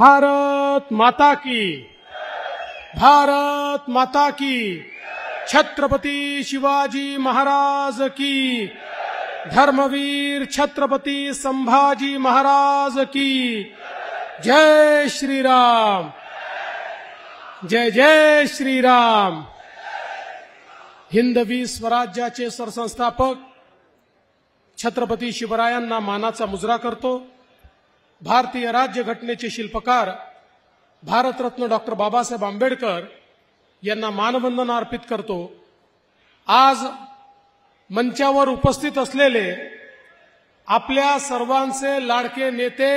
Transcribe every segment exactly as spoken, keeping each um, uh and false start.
भारत माता की, भारत माता की, छत्रपती शिवाजी महाराज की, धर्मवीर छत्रपती संभाजी महाराज की, जय श्री राम, जय जय श्री राम। हिंदवी स्वराज्याचे सरसंस्थापक छत्रपती शिवरायांना मानाचा मुजरा करतो। भारतीय राज्यघटनेचे शिल्पकार भारतरत्न डॉक्टर बाबासाहेब आंबेडकर यांना मानवंदना अर्पित करतो। आज मंचावर उपस्थित असलेले आपल्या सर्वांचे लाडके नेते,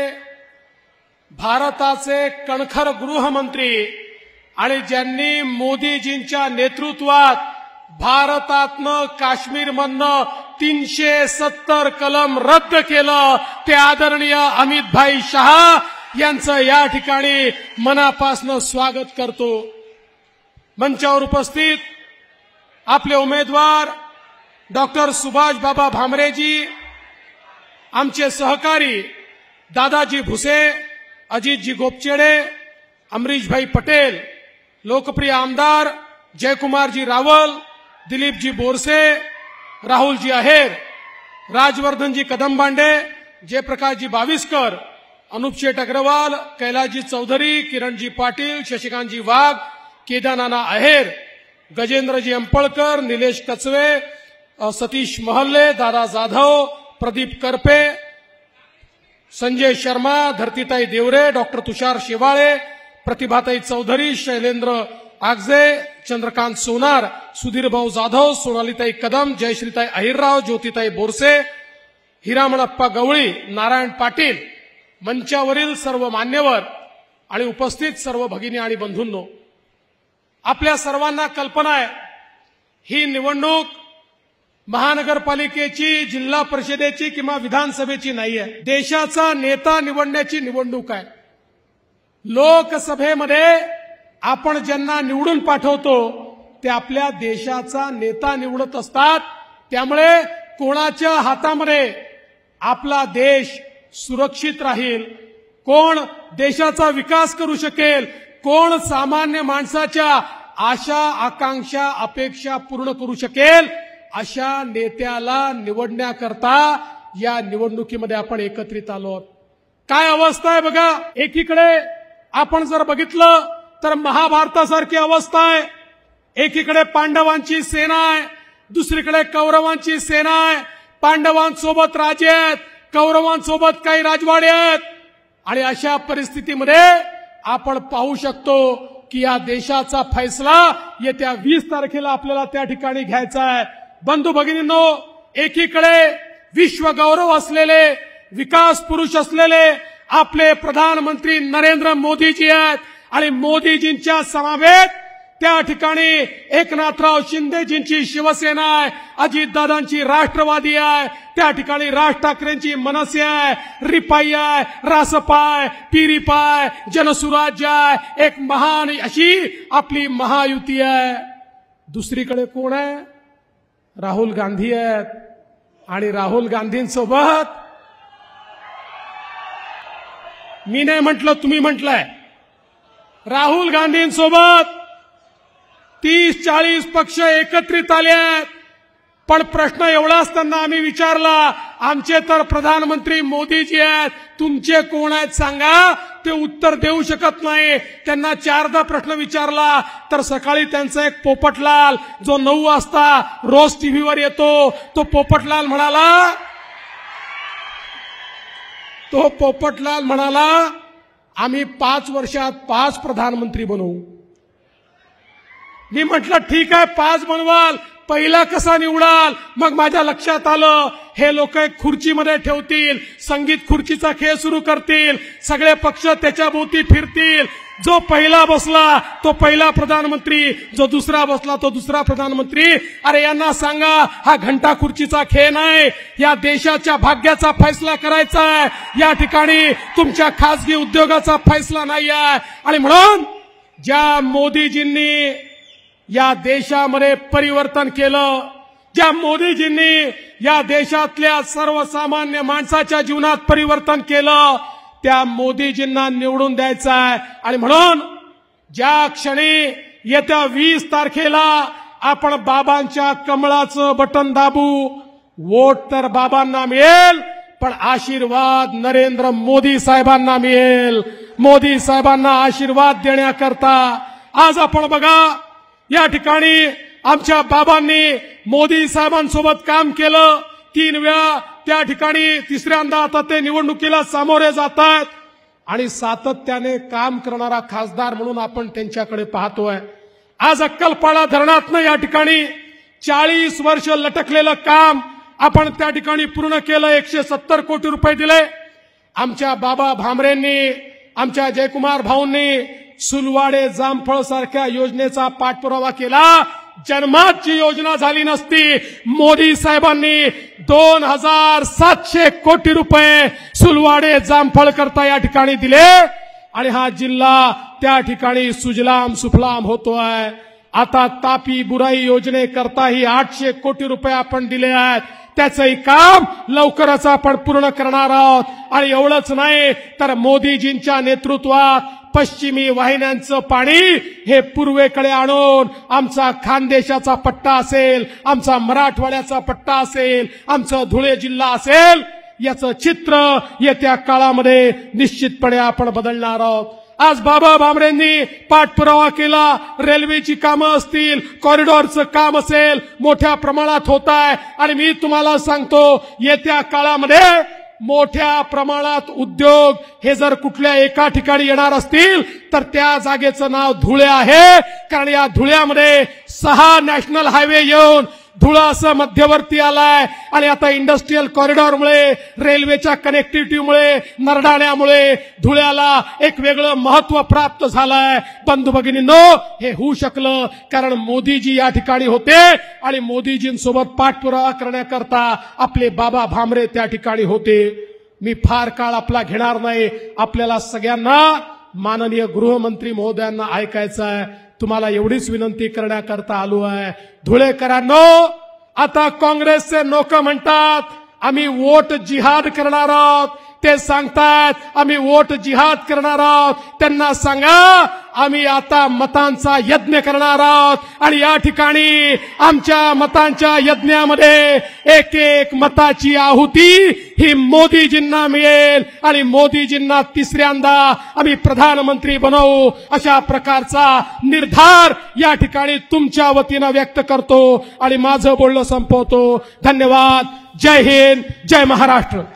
भारताचे कणखर गृहमंत्री आणि ज्यांनी मोदीजींच्या नेतृत्वात भारतातनं काश्मीरमधनं तीनशे सत्तर कलम रद्द केलं, ते आदरणीय अमित भाई शहा यांचं या ठिकाणी मनापासून स्वागत करतो। मंचावर उपस्थित आपले उमेदवार डॉक्टर सुभाष बाबा भामरेजी, आमचे सहकारी दादाजी भुसे, अजितजी गोपचेडे, अमरीशभाई पटेल, लोकप्रिय आमदार जयकुमारजी रावल, दिलीपजी बोरसे, राहुलजी आहेर, राजवर्धनजी कदमबांडे, जयप्रकाशजी बाविस्कर, अनुपशेठ अग्रवाल, कैलासजी चौधरी, किरणजी पाटील, शशिकांतजी वाघ, केदारनाना आहेर, गजेंद्रजी अंपळकर, निलेश कचवे, सतीश महल्ले, दादा जाधव, प्रदीप करपे, संजय शर्मा, धरतीताई देवरे, डॉक्टर तुषार शेवाळे, प्रतिभाताई चौधरी, शैलेंद्र आगजे, चंद्रकांत सोनार, सुधीरभाऊ जाधव, सोनालीताई कदम, जयश्रीताई अहिरराव, ज्योतिताई बोरसे, हिरामणप्पा गवळी, नारायण पाटील, मंचावरील सर्व मान्यवर आणि उपस्थित सर्व भगिनी आणि बंधूंनो, आपल्या सर्वांना कल्पना आहे ही निवडणूक महानगरपालिकेची, जिल्हा परिषदेची किंवा विधानसभेची नाहीये, देशाचा नेता निवडण्याची निवडणूक आहे। लोकसभेमध्ये आपण ज्यांना निवडून पाठवतो ते आपल्या देशाचा नेता निवडत असतात। त्यामुळे कोणाच्या हातामध्ये आपला देश सुरक्षित राहील, कोण देशाचा विकास करू शकेल, कोण सामान्य माणसाच्या आशा आकांक्षा अपेक्षा पूर्ण करू शकेल, अशा नेत्याला निवडण्याकरता या निवडणुकीमध्ये आपण एकत्रित आलो। काय अवस्था आहे बघा, एकीकडे आपण जर बघितलं तर महाभारतासारखी अवस्था आहे। एकीकडे पांडवांची सेना आहे, दुसरीकडे कौरवांची सेना आहे। पांडवांसोबत राजे आहेत, कौरवांसोबत काही राजवाडे आहेत, आणि अशा परिस्थितीमध्ये आपण पाहू शकतो की या देशाचा फैसला येत्या वीस तारखेला आपल्याला त्या ठिकाणी घ्यायचा आहे। बंधू भगिनींनो, एकीकडे विश्व गौरव असलेले, विकास पुरुष असलेले आपले प्रधानमंत्री नरेंद्र मोदीजी आहेत, आणि मोदीजींच्या समवेत त्या ठिकाणी एकनाथराव शिंदेजींची शिवसेना आहे, अजितदादांची राष्ट्रवादी आहे, त्या ठिकाणी राज ठाकरेंची मनसे आहे, रिपाई आहे, रासपा आहे, पिरिपा आहे, जनसुराज्य आहे, एक महान अशी आपली महायुती आहे। दुसरीकडे कोण आहे? राहुल गांधी आहेत, आणि राहुल गांधींसोबत मी नाही म्हटलं, तुम्ही म्हटलंय, राहुल गांधींसोबत तीस चाळीस पक्ष एकत्रित आले आहेत। पण प्रश्न एवढाच त्यांना आम्ही विचारला, आमचे तर प्रधानमंत्री मोदीजी आहेत, तुमचे कोण आहेत सांगा, ते उत्तर देऊ शकत नाही। त्यांना चारदा प्रश्न विचारला तर सकाळी त्यांचा एक पोपटलाल जो नऊ वाजता रोज टीव्हीवर येतो, तो पोपटलाल म्हणाला तो पोपटलाल म्हणाला आम्ही पाच वर्षात पाच प्रधानमंत्री बनवू। मी म्हटलं ठीक आहे, पाच बनवाल, पहिला कसा निवडाल? मग माझ्या लक्षात आलं हे लोक एक खुर्चीमध्ये ठेवतील, संगीत खुर्चीचा खेळ सुरू करतील, सगळे पक्ष त्याच्या भोवती फिरतील, जो पहिला बसला तो पहिला प्रधानमंत्री, जो दुसरा बसला तो दुसरा प्रधानमंत्री। अरे यांना सांगा, हा घंटा खुर्चीचा खेळ नाही, या देशाच्या भाग्याचा फैसला करायचा आहे, या ठिकाणी तुमच्या खासगी उद्योगाचा फैसला नाही आहे। आणि म्हणून ज्या मोदीजींनी या देशामध्ये परिवर्तन केलं, ज्या मोदीजींनी या देशातल्या सर्वसामान्य माणसाच्या जीवनात परिवर्तन केलं, त्या मोदीजींना निवडून द्यायचा आहे। आणि म्हणून ज्या क्षणी येत्या वीस तारखेला आपण बाबांच्या कमळाचं बटन दाबू, वोट तर बाबांना मिळेल, पण आशीर्वाद नरेंद्र मोदी साहेबांना मिळेल। मोदी साहेबांना आशीर्वाद देण्याकरता आज आपण बघा, या ठिकाणी आमच्या बाबांनी मोदी साहेबांसोबत काम केलं तीन वेळा, त्या ठिकाणी तिसऱ्यांदा आता ते निवडणुकीला सामोरे जात आहेत आणि सातत्याने काम करणारा खासदार म्हणून आपण त्यांच्याकडे पाहतोय। आज अक्कलपाडा धरणातनं या ठिकाणी चाळीस वर्ष लटकलेलं काम आपण त्या ठिकाणी पूर्ण केलं, एकशे सत्तर कोटी रुपये दिले। आमच्या बाबा भामरेंनी, आमच्या जयकुमार भाऊंनी सुलवाडे जामफळ सारख्या योजनेचा पाठपुरावा केला। जन्मात जी योजना झाली नसती, मोदी साहेबांनी दोन हजार सातशे कोटी रुपये सुलवाडे जामफळ करता या ठिकाणी दिले आणि हा जिल्हा त्या ठिकाणी सुजलाम सुफलाम होतोय। आता तापी बुराई योजनेकरताही आठशे कोटी रुपये आपण दिले आहेत, त्याचंही काम लवकरच आपण पूर्ण करणार आहोत। आणि एवढंच नाही तर मोदीजींच्या नेतृत्वात पश्चिमी वाहिन्यांचं पाणी हे पूर्वेकडे आणून आमचा खानदेशाचा पट्टा असेल, आमचा मराठवाड्याचा पट्टा असेल, आमचा धुळे जिल्हा असेल, याचं चित्र येत्या काळामध्ये निश्चितपणे आपण बदलणार आहोत। आज बाबा भामरेंनी पाठपुरावा केला, रेल्वेची कामं असतील, कॉरिडॉरचं काम असेल, मोठ्या प्रमाणात होत आहे। आणि मी तुम्हाला सांगतो, येत्या काळामध्ये मोठ्या प्रमाणात उद्योग हे जर कुठल्या एका ठिकाणी येणार असतील तर त्या जागेचं नाव धुळे आहे, कारण या धुळ्यामध्ये सहा नॅशनल हायवे येऊन धुळा असं मध्यवर्ती आलाय आणि आता इंडस्ट्रियल कॉरिडॉरमुळे, रेल्वेच्या कनेक्टिव्हिटीमुळे, नरडाण्यामुळे धुळ्याला एक वेगळं महत्व प्राप्त झालंय। बंधू भगिनींनो, हे होऊ शकलं कारण मोदीजी या ठिकाणी होते आणि मोदीजींसोबत पाठपुरावा करण्याकरता आपले बाबा भामरे त्या ठिकाणी होते। मी फार काळ आपला घेणार नाही, आपल्याला सगळ्यांना माननीय गृहमंत्री महोदयांना ऐकायचं आहे। तुम्हाला एवढीच विनंती करण्याकरता आलो आहे, धुळेकरांनो, आता काँग्रेसचे लोक म्हणतात आम्ही वोट जिहाद करणार आहोत, ते सांगतात आम्ही वोट जिहाद करणार आहोत। त्यांना सांगा आम्ही आता मतांचा यज्ञ करणार आहोत आणि या ठिकाणी आमच्या मतांच्या यज्ञामध्ये एक एक मताची आहुती ही मोदीजींना मिळेल आणि मोदीजींना तिसऱ्यांदा आम्ही प्रधानमंत्री बनवू, अशा प्रकारचा निर्धार या ठिकाणी तुमच्या वतीनं व्यक्त करतो आणि माझं बोलणं संपवतो। धन्यवाद। जय हिंद, जय महाराष्ट्र।